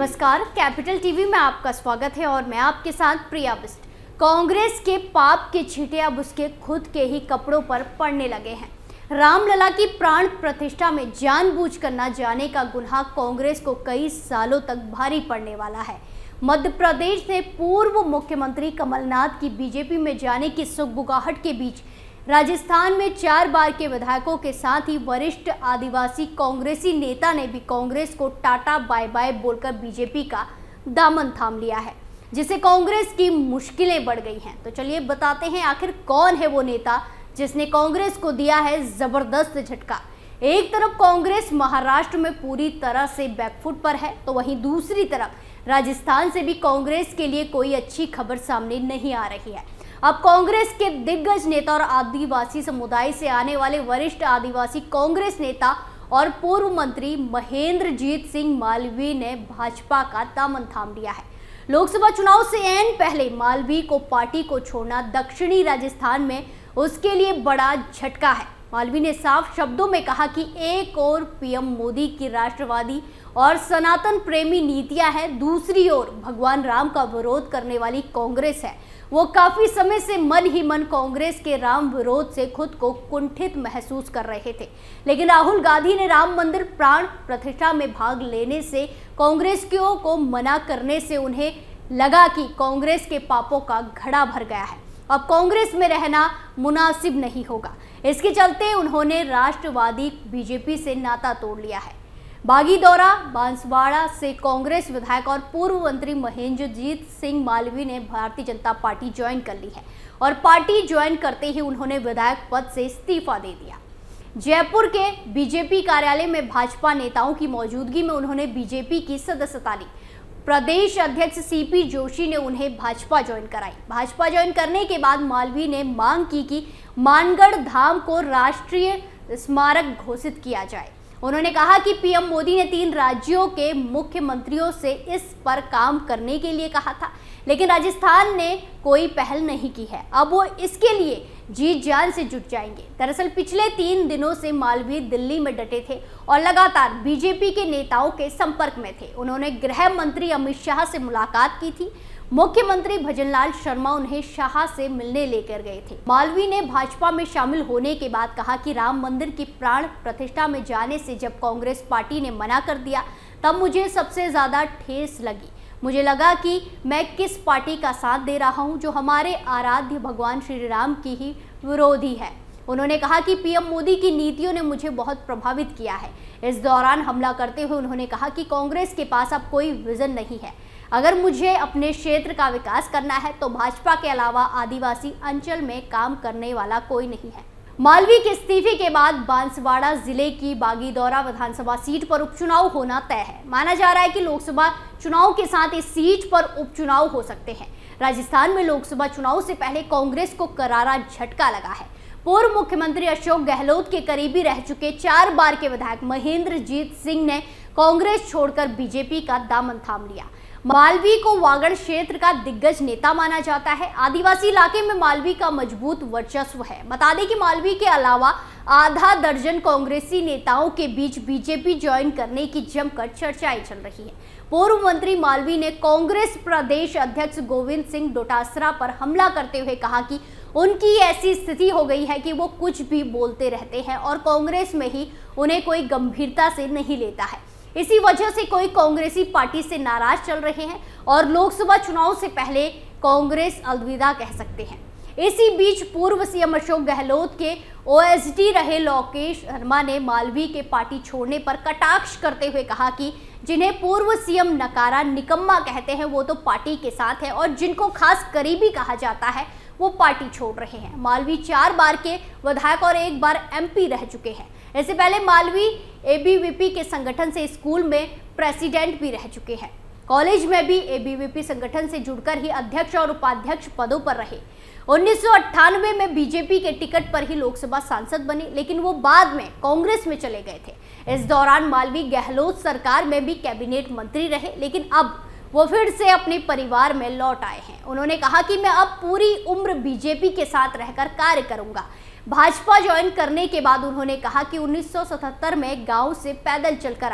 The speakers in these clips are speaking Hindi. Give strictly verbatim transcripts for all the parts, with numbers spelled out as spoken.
नमस्कार, कैपिटल टीवी में आपका स्वागत है और मैं आपके साथ प्रिया बिस्ट। कांग्रेस के पाप के छींटे अब उसके खुद के ही कपड़ों पर पड़ने लगे हैं। रामलला की प्राण प्रतिष्ठा में जानबूझकर न जाने का गुनाह कांग्रेस को कई सालों तक भारी पड़ने वाला है। मध्य प्रदेश से पूर्व मुख्यमंत्री कमलनाथ की बीजेपी में जाने की सुगबुगाहट के बीच राजस्थान में चार बार के विधायकों के साथ ही वरिष्ठ आदिवासी कांग्रेसी नेता ने भी कांग्रेस को टाटा बाय बाय बोलकर बीजेपी का दामन थाम लिया है, जिससे कांग्रेस की मुश्किलें बढ़ गई हैं। तो चलिए बताते हैं आखिर कौन है वो नेता जिसने कांग्रेस को दिया है जबरदस्त झटका। एक तरफ कांग्रेस महाराष्ट्र में पूरी तरह से बैकफुट पर है, तो वहीं दूसरी तरफ राजस्थान से भी कांग्रेस के लिए कोई अच्छी खबर सामने नहीं आ रही है। अब कांग्रेस के दिग्गज नेता और आदिवासी समुदाय से आने वाले वरिष्ठ आदिवासी कांग्रेस नेता और पूर्व मंत्री महेंद्रजीत सिंह मालवीय ने भाजपा का दामन थाम लिया है। लोकसभा चुनाव से ऐन पहले मालवीय को पार्टी को छोड़ना दक्षिणी राजस्थान में उसके लिए बड़ा झटका है। मालवीय ने साफ शब्दों में कहा कि एक और पीएम मोदी की राष्ट्रवादी और सनातन प्रेमी नीतियां हैं, दूसरी ओर भगवान राम का विरोध करने वाली कांग्रेस है। वो काफी समय से मन ही मन कांग्रेस के राम विरोध से खुद को कुंठित महसूस कर रहे थे, लेकिन राहुल गांधी ने राम मंदिर प्राण प्रतिष्ठा में भाग लेने से कांग्रेसियों को मना करने से उन्हें लगा कि कांग्रेस के पापों का घड़ा भर गया है, अब कांग्रेस में रहना मुनासिब नहीं होगा। इसके चलते उन्होंने राष्ट्रवादी बीजेपी से नाता तोड़ लिया है। बागीदौरा बांसवाड़ा से कांग्रेस विधायक और पूर्व मंत्री महेंद्रजीत सिंह मालवीय ने भारतीय जनता पार्टी ज्वाइन कर ली है और पार्टी ज्वाइन करते ही उन्होंने विधायक पद से इस्तीफा दे दिया। जयपुर के बीजेपी कार्यालय में भाजपा नेताओं की मौजूदगी में उन्होंने बीजेपी की सदस्यता ली। प्रदेश अध्यक्ष सीपी जोशी ने उन्हें भाजपा ज्वाइन कराई। भाजपा ज्वाइन करने के बाद मालवीय ने मांग की कि मानगढ़ धाम को राष्ट्रीय स्मारक घोषित किया जाए। उन्होंने कहा कि पीएम मोदी ने तीन राज्यों के मुख्यमंत्रियों से इस पर काम करने के लिए कहा था, लेकिन राजस्थान ने कोई पहल नहीं की है। अब वो इसके लिए जी जान से जुट जाएंगे। दरअसल पिछले तीन दिनों से मालवीय दिल्ली में डटे थे और लगातार बीजेपी के नेताओं के संपर्क में थे। उन्होंने गृह मंत्री अमित शाह से मुलाकात की थी। मुख्यमंत्री भजनलाल शर्मा उन्हें शाह से मिलने लेकर गए थे। मालवीय ने भाजपा में शामिल होने के बाद कहा कि राम मंदिर की प्राण प्रतिष्ठा में जाने से जब कांग्रेस पार्टी ने मना कर दिया तब मुझे सबसे ज्यादा ठेस लगी। मुझे लगा कि मैं किस पार्टी का साथ दे रहा हूं जो हमारे आराध्य भगवान श्री राम की ही विरोधी है। उन्होंने कहा कि पीएम मोदी की नीतियों ने मुझे बहुत प्रभावित किया है। इस दौरान हमला करते हुए उन्होंने कहा कि कांग्रेस के पास अब कोई विजन नहीं है। अगर मुझे अपने क्षेत्र का विकास करना है तो भाजपा के अलावा आदिवासी अंचल में काम करने वाला कोई नहीं है। मालवीय के इस्तीफे के बाद बांसवाड़ा जिले की बागीदौरा विधानसभा सीट पर उपचुनाव होना तय है। माना जा रहा है कि लोकसभा चुनाव के साथ इस सीट पर उपचुनाव हो सकते हैं। राजस्थान में लोकसभा चुनाव से पहले कांग्रेस को करारा झटका लगा है। पूर्व मुख्यमंत्री अशोक गहलोत के करीबी रह चुके चार बार के विधायक महेंद्रजीत सिंह ने कांग्रेस छोड़कर बीजेपी का दामन थाम लिया। मालवीय को वागड़ क्षेत्र का दिग्गज नेता माना जाता है। आदिवासी इलाके में मालवीय का मजबूत वर्चस्व है। बता दें कि मालवीय के अलावा आधा दर्जन कांग्रेसी नेताओं के बीच बीजेपी ज्वाइन करने की जमकर चर्चाएं चल रही है। पूर्व मंत्री मालवीय ने कांग्रेस प्रदेश अध्यक्ष गोविंद सिंह डोटासरा पर हमला करते हुए कहा कि उनकी ऐसी स्थिति हो गई है कि वो कुछ भी बोलते रहते हैं और कांग्रेस में ही उन्हें कोई गंभीरता से नहीं लेता है। इसी वजह से कोई कांग्रेसी पार्टी से नाराज चल रहे हैं और लोकसभा चुनाव से पहले कांग्रेस अलविदा कह सकते हैं। इसी बीच पूर्व सीएम अशोक गहलोत के ओएसडी रहे लोकेश शर्मा ने मालवीय के पार्टी छोड़ने पर कटाक्ष करते हुए कहा कि जिन्हें पूर्व सीएम नकारा निकम्मा कहते हैं वो तो पार्टी के साथ है और जिनको खास करीबी कहा जाता है वो पार्टी छोड़ रहे हैं। मालवीय चार बार के विधायक और एक बार एमपी रह चुके हैं। इससे पहले मालवीय एबीवीपी के संगठन से स्कूल में प्रेसिडेंट भी रह चुके हैं। कॉलेज में भी एबीवीपी संगठन से जुड़कर ही अध्यक्ष और उपाध्यक्ष पदों पर रहे। उन्नीस सौ अट्ठानवे में बीजेपी के टिकट पर ही लोकसभा सांसद बने, लेकिन वो बाद में कांग्रेस में चले गए थे। इस दौरान मालवीय गहलोत सरकार में भी कैबिनेट मंत्री रहे, लेकिन अब वो फिर से अपने परिवार में लौट आए हैं। उन्होंने कहा कि मैं अब पूरी उम्र बीजेपी के साथ रहकर कार्य करूंगा। भाजपा ज्वाइन करने के बाद उन्होंने कहा कि उन्नीस सौ सतहत्तर में गांव से पैदल चलकर आया।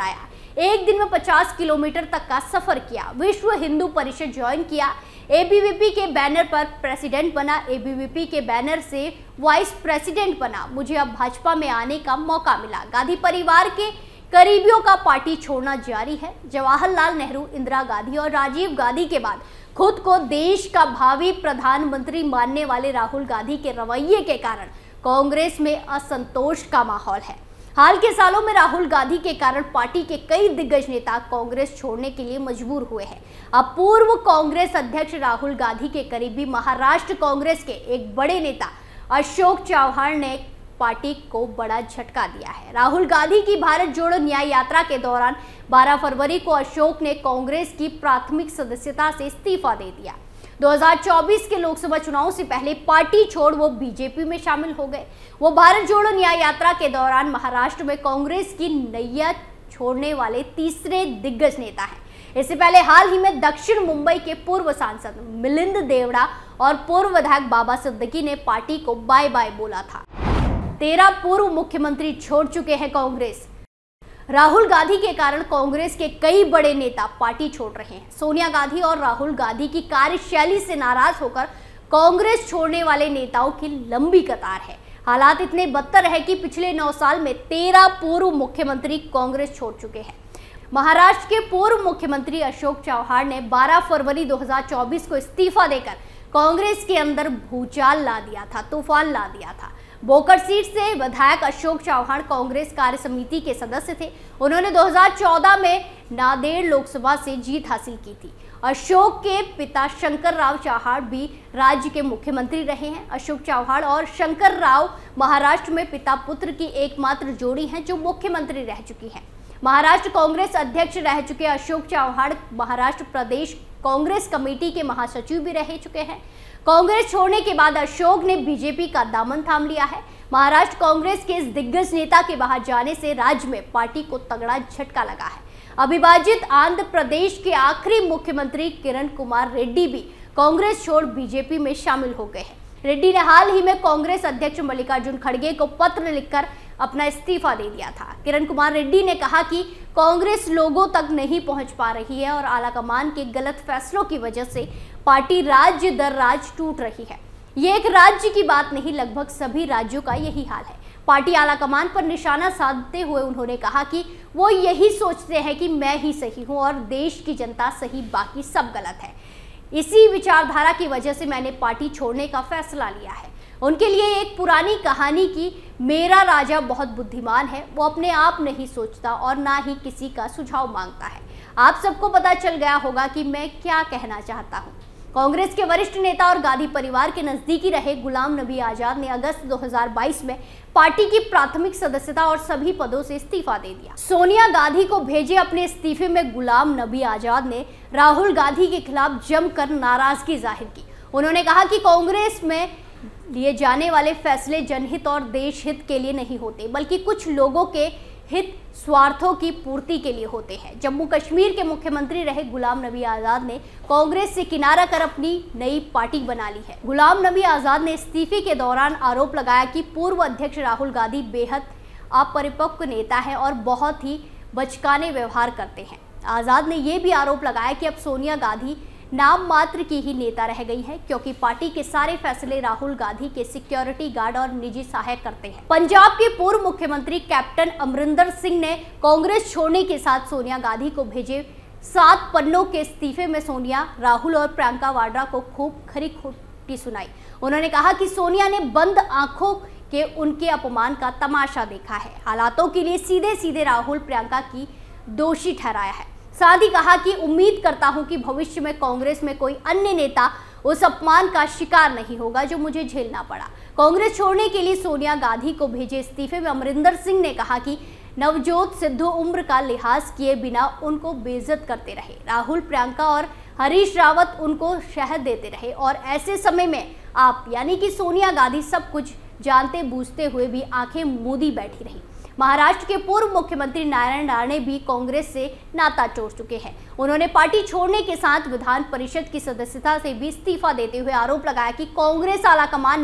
एक दिन में पचास किलोमीटर तक का सफर किया, विश्व हिंदू परिषद ज्वाइन किया, एबीवीपी के बैनर पर प्रेसिडेंट बना, एबीवीपी के बैनर से वाइस प्रेसिडेंट बना। मुझे अब भाजपा में आने का मौका मिला। गांधी परिवार के करीबियों का पार्टी छोड़ना जारी है। जवाहरलाल नेहरू, इंदिरा गांधी और राजीव गांधी के बाद खुद को देश का भावी प्रधानमंत्री मानने वाले राहुल गांधी के रवैये के कारण कांग्रेस में असंतोष का माहौल है। हाल के सालों में राहुल गांधी के कारण पार्टी के कई दिग्गज नेता कांग्रेस छोड़ने के लिए मजबूर हुए हैं। अब पूर्व कांग्रेस अध्यक्ष राहुल गांधी के करीबी महाराष्ट्र कांग्रेस के एक बड़े नेता अशोक चव्हाण ने पार्टी को बड़ा झटका दिया है। राहुल गांधी की भारत जोड़ो न्याय यात्रा के दौरान बारह फरवरी को अशोक ने कांग्रेस की प्राथमिक सदस्यता से इस्तीफा दे दिया। दो हज़ार चौबीस के लोकसभा चुनाव से पहले पार्टी छोड़ वो बीजेपी में शामिल हो गए। वो भारत जोड़ो न्याय यात्रा के दौरान महाराष्ट्र में कांग्रेस की नैया छोड़ने वाले तीसरे दिग्गज नेता हैं। इससे पहले हाल ही में दक्षिण मुंबई के पूर्व सांसद मिलिंद देवड़ा और पूर्व विधायक बाबा सिद्दीकी ने पार्टी को बाय बाय बोला था। तेरह पूर्व मुख्यमंत्री छोड़ चुके हैं कांग्रेस। राहुल गांधी के कारण कांग्रेस के कई बड़े नेता पार्टी छोड़ रहे हैं। सोनिया गांधी और राहुल गांधी की कार्यशैली से नाराज होकर कांग्रेस छोड़ने वाले नेताओं की लंबी कतार है। हालात इतने बदतर है कि पिछले नौ साल में तेरह पूर्व मुख्यमंत्री कांग्रेस छोड़ चुके हैं। महाराष्ट्र के पूर्व मुख्यमंत्री अशोक चव्हाण ने बारह फरवरी दो हज़ार चौबीस को इस्तीफा देकर कांग्रेस के अंदर भूचाल ला दिया था, तूफान ला दिया था। बोकर सीट से विधायक अशोक चव्हाण कांग्रेस कार्य समिति के सदस्य थे। उन्होंने दो हज़ार चौदह में नांदेड़ लोकसभा से जीत हासिल की थी। अशोक के पिता शंकर राव चव्हाण भी राज्य के मुख्यमंत्री रहे हैं। अशोक चव्हाण और शंकर राव महाराष्ट्र में पिता पुत्र की एकमात्र जोड़ी हैं जो मुख्यमंत्री रह चुकी हैं। महाराष्ट्र कांग्रेस अध्यक्ष रह चुके अशोक चव्हाण महाराष्ट्र प्रदेश कांग्रेस कमेटी के महासचिव भी रह चुके हैं। कांग्रेस छोड़ने के बाद अशोक ने बीजेपी का दामन थाम लिया है। महाराष्ट्र कांग्रेस के इस दिग्गज नेता के बाहर जाने से राज्य में पार्टी को तगड़ा झटका लगा है। अविभाजित आंध्र प्रदेश के आखिरी मुख्यमंत्री किरण कुमार रेड्डी भी कांग्रेस छोड़ बीजेपी में शामिल हो गए हैं। रेड्डी ने हाल ही में कांग्रेस अध्यक्ष मल्लिकार्जुन खड़गे को पत्र लिखकर अपना इस्तीफा दे दिया था। किरण कुमार रेड्डी ने कहा कि कांग्रेस लोगों तक नहीं पहुंच पा रही है और आलाकमान के गलत फैसलों की वजह से पार्टी राज्य दर राज्य टूट रही है। ये एक राज्य की बात नहीं, लगभग सभी राज्यों का यही हाल है। पार्टी आलाकमान पर निशाना साधते हुए उन्होंने कहा कि वो यही सोचते हैं कि मैं ही सही हूं और देश की जनता सही, बाकी सब गलत है। इसी विचारधारा की वजह से मैंने पार्टी छोड़ने का फैसला लिया है। उनके लिए एक पुरानी कहानी की मेरा राजा बहुत बुद्धिमान है, वो अपने आप नहीं सोचता और ना ही किसी का सुझाव मांगता है। आप सबको पता चल गया होगा कि मैं क्या कहना चाहता हूँ। कांग्रेस के वरिष्ठ नेता और गांधी परिवार के नजदीकी रहे गुलाम नबी आजाद ने अगस्त दो हज़ार बाईस में पार्टी की प्राथमिक सदस्यता और सभी पदों से इस्तीफा दे दिया। सोनिया गांधी को भेजे अपने इस्तीफे में गुलाम नबी आजाद ने राहुल गांधी के खिलाफ जमकर नाराजगी जाहिर की। उन्होंने कहा कि कांग्रेस में लिए जाने वाले फैसले जनहित और देश हित के लिए नहीं होते, बल्कि कुछ लोगों के हित स्वार्थों की पूर्ति के लिए होते हैं। जम्मू कश्मीर के मुख्यमंत्री रहे गुलाम नबी आजाद ने कांग्रेस से किनारा कर अपनी नई पार्टी बना ली है। गुलाम नबी आजाद ने इस्तीफे के दौरान आरोप लगाया कि पूर्व अध्यक्ष राहुल गांधी बेहद अपरिपक्व नेता है और बहुत ही बचकाने व्यवहार करते हैं। आजाद ने यह भी आरोप लगाया कि अब सोनिया गांधी नाम मात्र की ही नेता रह गई है, क्योंकि पार्टी के सारे फैसले राहुल गांधी के सिक्योरिटी गार्ड और निजी सहायक करते हैं। पंजाब के पूर्व मुख्यमंत्री कैप्टन अमरिंदर सिंह ने कांग्रेस छोड़ने के साथ सोनिया गांधी को भेजे सात पन्नों के इस्तीफे में सोनिया, राहुल और प्रियंका वाड्रा को खूब खरी खोटी सुनाई। उन्होंने कहा कि सोनिया ने बंद आंखों के उनके अपमान का तमाशा देखा है, हालातों के लिए सीधे सीधे राहुल प्रियंका की दोषी ठहराया है। साथ ही कहा कि उम्मीद करता हूं कि भविष्य में कांग्रेस में कोई अन्य नेता उस अपमान का शिकार नहीं होगा जो मुझे झेलना पड़ा। कांग्रेस छोड़ने के लिए सोनिया गांधी को भेजे इस्तीफे में अमरिंदर सिंह ने कहा कि नवजोत सिद्धू उम्र का लिहाज किए बिना उनको बेइज्जत करते रहे। राहुल, प्रियंका और हरीश रावत उनको शहद देते रहे और ऐसे समय में आप यानी कि सोनिया गांधी सब कुछ जानते बूझते हुए भी आंखें मूंदी बैठी रही। महाराष्ट्र के पूर्व मुख्यमंत्री नारायण राणे भी कांग्रेस से नाता जोड़ चुके हैं। उन्होंने पार्टी छोड़ने के साथ विधान परिषद की सदस्यता से भी इस्तीफा देते हुए आरोप लगाया कि कांग्रेस आलाकमान ने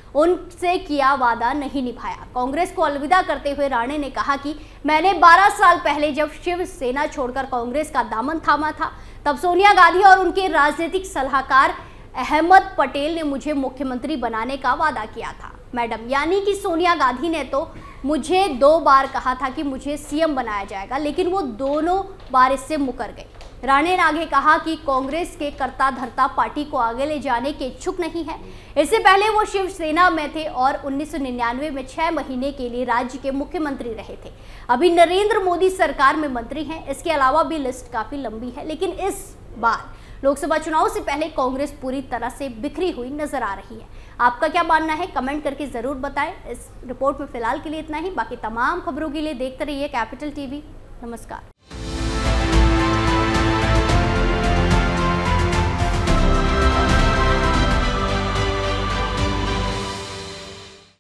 उनसे किया वादा नहीं निभाया। कांग्रेस को अलविदा करते हुए राणे ने कहा कि मैंने बारह साल पहले जब शिवसेना छोड़कर कांग्रेस का दामन थामा था, तब सोनिया गांधी और उनके राजनीतिक सलाहकार अहमद पटेल ने मुझे मुख्यमंत्री बनाने का वादा किया था। मैडम यानी कि सोनिया गांधी ने तो मुझे दो बार कहा था कि मुझे सीएम बनाया जाएगा, लेकिन वो दोनों बार इससे मुकर गए। राणे ने आगे कहा कि कांग्रेस के कर्ता धर्ता पार्टी को आगे ले जाने के इच्छुक नहीं है। इससे पहले वो शिवसेना में थे और उन्नीस सौ निन्यानवे में छह महीने के लिए राज्य के मुख्यमंत्री रहे थे। अभी नरेंद्र मोदी सरकार में मंत्री हैं। इसके अलावा भी लिस्ट काफी लंबी है, लेकिन इस बार लोकसभा चुनाव से पहले कांग्रेस पूरी तरह से बिखरी हुई नजर आ रही है। आपका क्या मानना है, कमेंट करके जरूर बताएं। इस रिपोर्ट में फिलहाल के लिए इतना ही। बाकी तमाम खबरों के लिए देखते रहिए कैपिटल टीवी। नमस्कार।